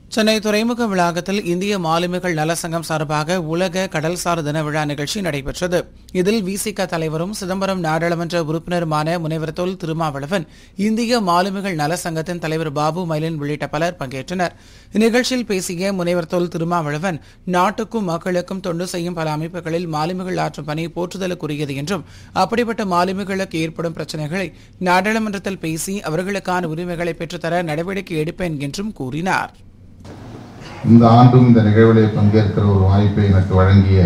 சென்னை துறைமுக வளாகத்தில் இந்திய மாலுமிகள் நலசங்கம் சார்பாக உலக கடல்சார் தின விழா நிகழ்ச்சி நடைபெற்றது. இதில் விசிக தலைவரும் சிதம்பரம் நாடாளுமன்ற உறுப்பினருமான முனைவர் தொல் திருமாவளவன், இந்திய மாலுமிகள் நலசங்கத்தின் தலைவர் பாபு மைலின் உள்ளிட்ட பலர் பங்கேற்றனர். இந்நிகழ்ச்சியில் பேசிய முனைவர் தொல் திருமாவளவன், நாட்டுக்கும் மக்களுக்கும் தொண்டு செய்யும் பல அமைப்புகளில் மாலுமிகள் ஆற்றும் பணி போற்றுதலுக்குரியது என்றும், அப்படிப்பட்ட மாலுமிகளுக்கு ஏற்படும் பிரச்சினைகளை நாடாளுமன்றத்தில் பேசி அவர்களுக்கான உரிமைகளை பெற்றுத்தர நடவடிக்கை எடுப்பேன் என்றும் கூறினார். இந்த ஆண்டும் இந்த நிகழ்விலே பங்கேற்கிற ஒரு வாய்ப்பை எனக்கு வழங்கிய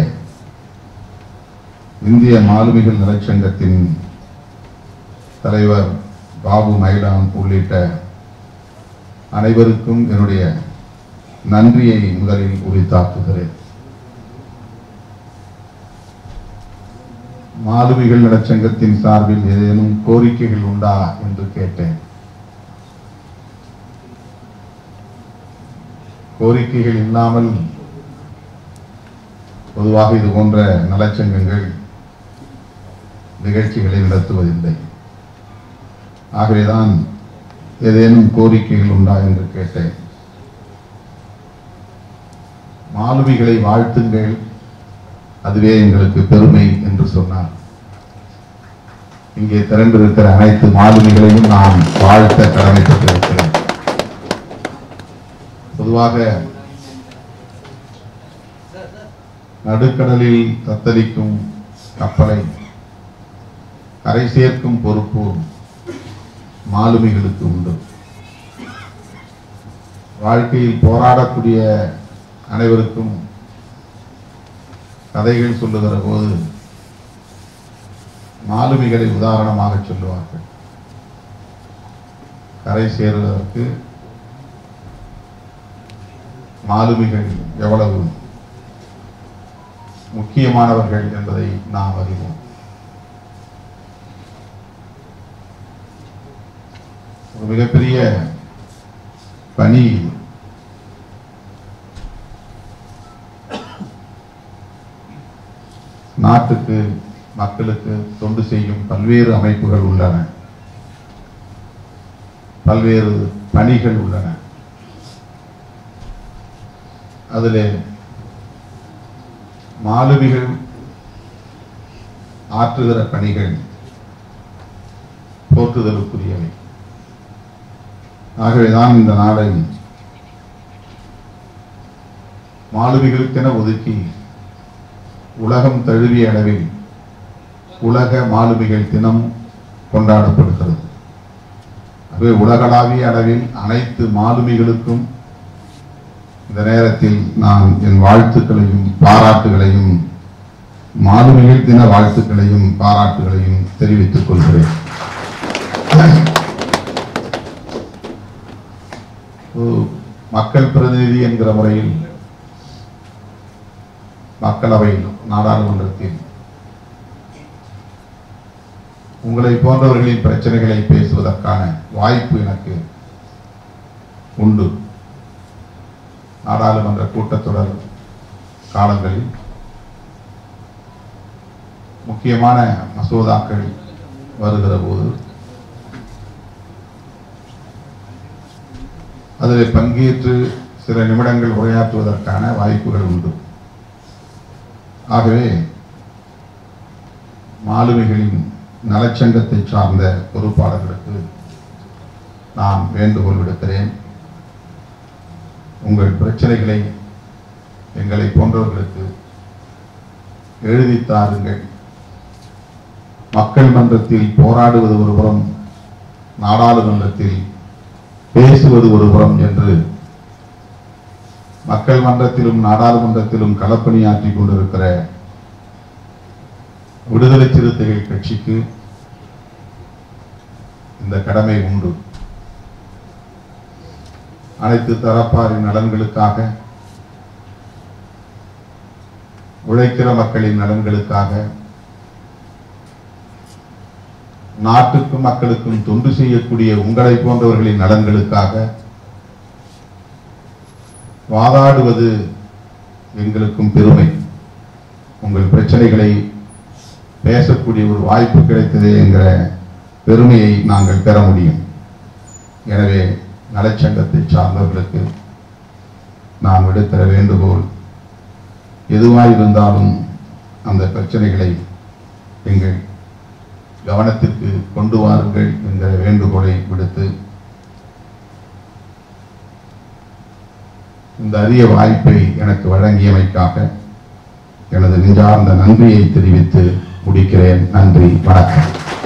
இந்திய மாலுமிகள் நலச்சங்கத்தின் தலைவர் பாபு மைலான் உள்ளிட்ட அனைவருக்கும் என்னுடைய நன்றியை முதலில் உரித்தாக்குகிறேன். மாலுமிகள் நலச்சங்கத்தின் சார்பில் ஏதேனும் கோரிக்கைகள் உண்டா என்று கேட்டேன். கோரிக்கைகள் இல்லாமல் பொதுவாக இது போன்ற நலச்சங்கங்கள் நிகழ்ச்சிகளை நடத்துவதில்லை. ஆகவேதான் ஏதேனும் கோரிக்கைகள் உண்டா என்று கேட்டேன். மாலுமிகளை வாழ்த்துங்கள், அதுவே எங்களுக்கு பெருமை என்று சொன்னார். இங்கே திரண்டிருக்கிற அனைத்து மாலுமிகளையும் நான் வாழ்த்த கடமைப்பட்டிருக்கிறேன். பொதுவாக நடுக்கடலில் தத்தளிக்கும் கப்பலை கரை சேர்க்கும் பொறுப்பு மாலுமிகளுக்கு உண்டு. வாழ்க்கையில் போராடக்கூடிய அனைவருக்கும் கதைகள் சொல்லுகிற போது மாலுமிகளை உதாரணமாக சொல்லுவார்கள். கரை சேருவதற்கு மாலுமிகள் எவ்வளவு முக்கியமானவர்கள் என்பதை நாம் அறிவோம். ஒரு மிகப்பெரிய பணி. நாட்டுக்கு மக்களுக்கு தொண்டு செய்யும் பல்வேறு அமைப்புகள் உள்ளன, பல்வேறு பணிகள் உள்ளன. அதிலே மாலுமிகள் ஆற்றுகிற பணிகள் போற்றுதலுக்குரியவை. ஆகவேதான் இந்த நாளை மாலுமிகளுக்கென ஒதுக்கி உலகம் தழுவிய அளவில் உலக மாலுமிகள் தினம் கொண்டாடப்படுகிறது. ஆகவே உலகளாவிய அளவில் அனைத்து மாலுமிகளுக்கும் இந்த நேரத்தில் நான் என் வாழ்த்துக்களையும் பாராட்டுகளையும், மாலுமிகள் தின வாழ்த்துக்களையும் பாராட்டுகளையும் தெரிவித்துக் கொள்கிறேன். மக்கள் பிரதிநிதி என்கிற முறையில் மக்களவையில், நாடாளுமன்றத்தில் உங்களை போன்றவர்களின் பிரச்சனைகளை பேசுவதற்கான வாய்ப்பு எனக்கு உண்டு. நாடாளுமன்ற கூட்டத்தொடர் காலங்களில் முக்கியமான மசோதாக்கள் வருகிற போது அதில் பங்கேற்று சில நிமிடங்கள் உரையாற்றுவதற்கான வாய்ப்புகள் உண்டு. ஆகவே மாலுமிகளின் நலச்சங்கத்தை சார்ந்த பொறுப்பாளர்களுக்கு நான் வேண்டுகோள் விடுக்கிறேன். உங்கள் பிரச்சனைகளை எங்களை போன்றவர்களுக்கு எழுதித் தாருங்கள். மக்கள் மன்றத்தில் போராடுவது ஒருபுறம், நாடாளுமன்றத்தில் பேசுவது ஒருபுறம் என்று மக்கள் மன்றத்திலும் நாடாளுமன்றத்திலும் களப்பணியாற்றிக் கொண்டிருக்கிற விடுதலை சிறுத்தைகள் கட்சிக்கு இந்த கடமை உண்டு. அனைத்து தரப்பாரின் நலன்களுக்காக, உழைக்கிற மக்களின் நலன்களுக்காக, நாட்டுக்கும் மக்களுக்கும் தொண்டு செய்யக்கூடிய உங்களை போன்றவர்களின் நலன்களுக்காக வாதாடுவது எங்களுக்கும் பெருமை. உங்கள் பிரச்சனைகளை பேசக்கூடிய ஒரு வாய்ப்பு கிடைத்ததே என்கிற பெருமையை நாங்கள் பெற முடியும். எனவே நலச்சங்கத்தை சார்ந்தவர்களுக்கு நான் விடுக்கிற வேண்டுகோள், எதுவாயிருந்தாலும் அந்த பிரச்சனைகளை எங்கள் கவனத்திற்கு கொண்டு வாருங்கள் என்கிற வேண்டுகோளை விடுத்து, இந்த அரிய வாய்ப்பை எனக்கு வழங்கியமைக்காக எனது நெஞ்சார்ந்த நன்றியை தெரிவித்து முடிக்கிறேன். நன்றி, வணக்கம்.